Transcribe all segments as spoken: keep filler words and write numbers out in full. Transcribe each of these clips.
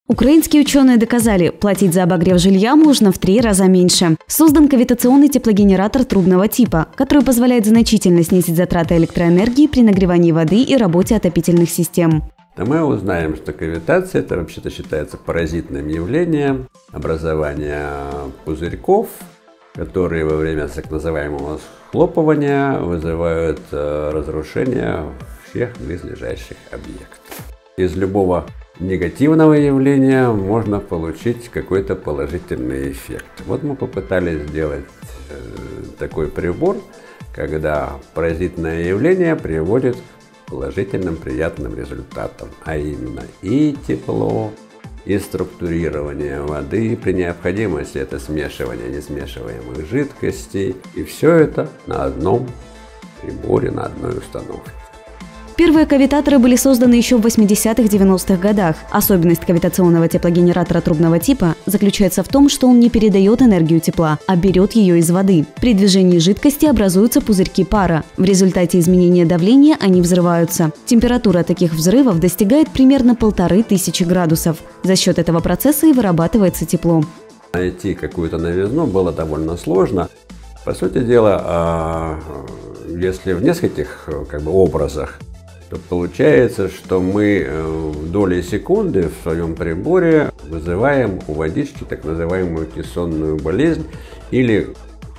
Украинские ученые доказали, платить за обогрев жилья можно в три раза меньше. Создан кавитационный теплогенератор трубного типа, который позволяет значительно снизить затраты электроэнергии при нагревании воды и работе отопительных систем. То мы узнаем, что кавитация – это вообще-то считается паразитным явлением образования пузырьков, которые во время так называемого схлопывания вызывают разрушение всех близлежащих объектов. Из любого негативного явления можно получить какой-то положительный эффект. Вот мы попытались сделать э, такой прибор, когда паразитное явление приводит к положительным приятным результатам, а именно и тепло, и структурирование воды, при необходимости это смешивание несмешиваемых жидкостей, и все это на одном приборе, на одной установке. Первые кавитаторы были созданы еще в восьмидесятых-девяностых годах. Особенность кавитационного теплогенератора трубного типа заключается в том, что он не передает энергию тепла, а берет ее из воды. При движении жидкости образуются пузырьки пара. В результате изменения давления они взрываются. Температура таких взрывов достигает примерно полторы тысячи градусов. За счет этого процесса и вырабатывается тепло. Найти какую-то новизну было довольно сложно. По сути дела, если в нескольких как бы, образах, то получается, что мы в доли секунды в своем приборе вызываем у водички так называемую кессонную болезнь или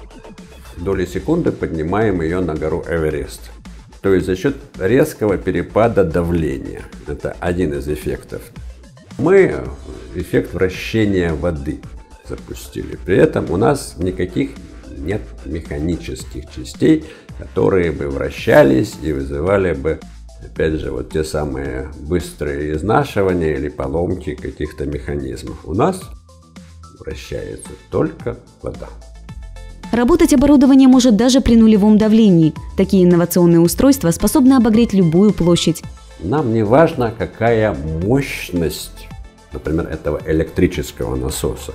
в доли секунды поднимаем ее на гору Эверест. То есть за счет резкого перепада давления. Это один из эффектов. Мы эффект вращения воды запустили. При этом у нас никаких нет механических частей, которые бы вращались и вызывали бы, опять же, вот те самые быстрые изнашивания или поломки каких-то механизмов. У нас вращается только вода. Работать оборудование может даже при нулевом давлении. Такие инновационные устройства способны обогреть любую площадь. Нам не важно, какая мощность, например, этого электрического насоса.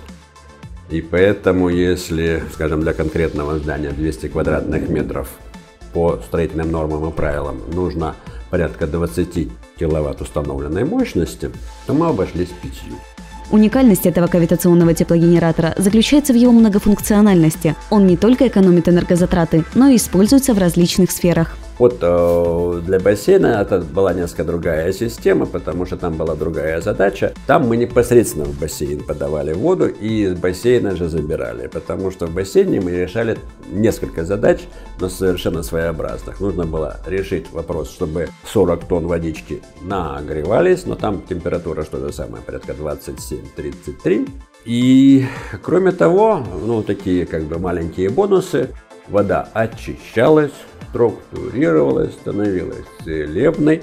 И поэтому, если, скажем, для конкретного здания двести квадратных метров по строительным нормам и правилам нужно порядка двадцати киловатт установленной мощности, то мы обошлись пятью. Уникальность этого кавитационного теплогенератора заключается в его многофункциональности. Он не только экономит энергозатраты, но и используется в различных сферах. Вот э, для бассейна это была несколько другая система, потому что там была другая задача. Там мы непосредственно в бассейн подавали воду и из бассейна же забирали, потому что в бассейне мы решали несколько задач, но совершенно своеобразных. Нужно было решить вопрос, чтобы сорок тонн водички нагревались, но там температура что же самое, порядка двадцать семь — тридцать три. И кроме того, ну такие как бы маленькие бонусы, вода очищалась, структурировалась, становилась целебной,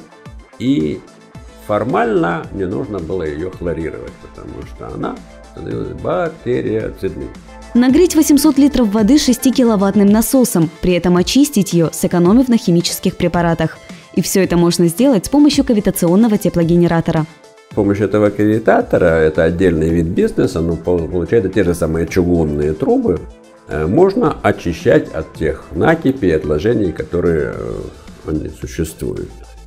и формально не нужно было ее хлорировать, потому что она становилась бактериоцидной. Нагреть восемьсот литров воды шестикиловаттным насосом, при этом очистить ее, сэкономив на химических препаратах. И все это можно сделать с помощью кавитационного теплогенератора. С помощью этого кавитатора, это отдельный вид бизнеса, но получается те же самые чугунные трубы, можно очищать от тех накипей и отложений, которые они существуют.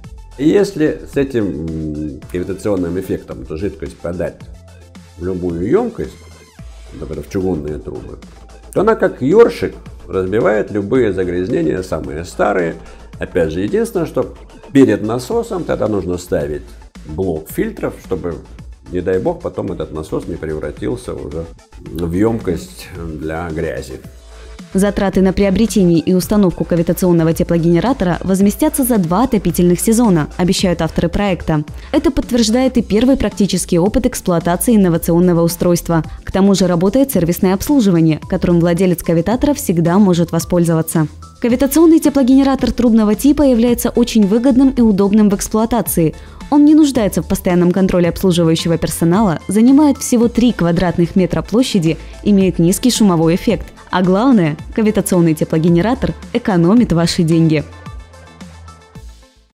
И если с этим кавитационным эффектом эту жидкость подать в любую емкость, например, в чугунные трубы, то она как ёршик разбивает любые загрязнения, самые старые. Опять же, единственное, что перед насосом тогда нужно ставить блок фильтров, чтобы, не дай бог, потом этот насос не превратился уже в емкость для грязи. Затраты на приобретение и установку кавитационного теплогенератора возместятся за два отопительных сезона, обещают авторы проекта. Это подтверждает и первый практический опыт эксплуатации инновационного устройства. К тому же работает сервисное обслуживание, которым владелец кавитатора всегда может воспользоваться. Кавитационный теплогенератор трубного типа является очень выгодным и удобным в эксплуатации. Он не нуждается в постоянном контроле обслуживающего персонала, занимает всего три квадратных метра площади, имеет низкий шумовой эффект. А главное, кавитационный теплогенератор экономит ваши деньги.